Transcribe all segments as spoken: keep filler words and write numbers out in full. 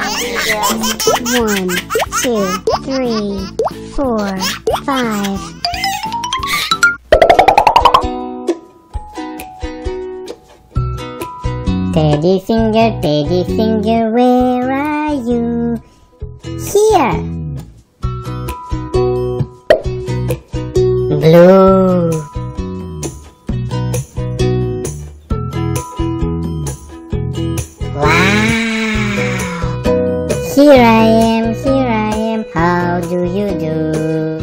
One, two, three, four, five. Teddy finger, teddy finger, where are you? Here. Blue. Wow. Here I am, here I am, how do you do?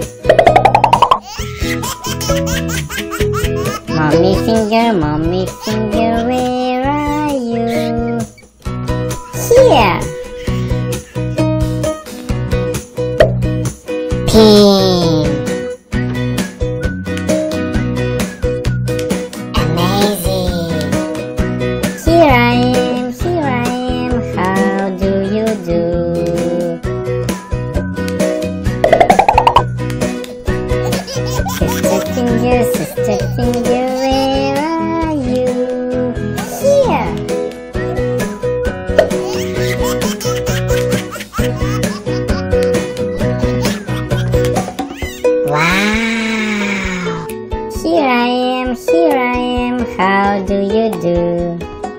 Mommy finger, mommy finger, where are you? Here. Pink. Amazing. Here I am, here I am, how do you do? Sister finger, sister finger, where are you? Here. Wow! Here I am, here I am, how do you do?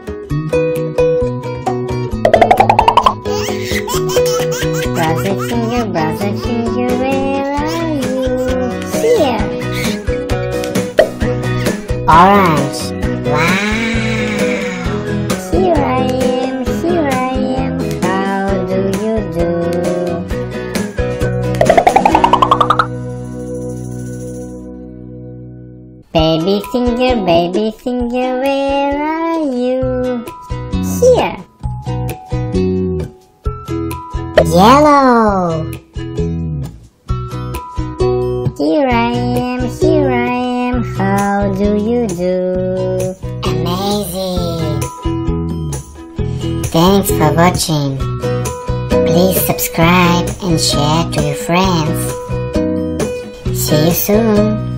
Brother finger, brother finger, where are you? Here. Orange. Wow! Here I am, here I am, how do you do? Baby finger, baby finger, where are you? Here. Yellow. Here I am, here I am, how do you do? Amazing. Thanks for watching. Please subscribe and share to your friends. See you soon.